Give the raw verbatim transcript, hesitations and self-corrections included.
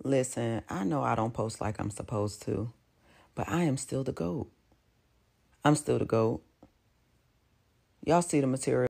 Listen, I know I don't post like I'm supposed to, but I am still the GOAT. I'm still the GOAT. Y'all see the material.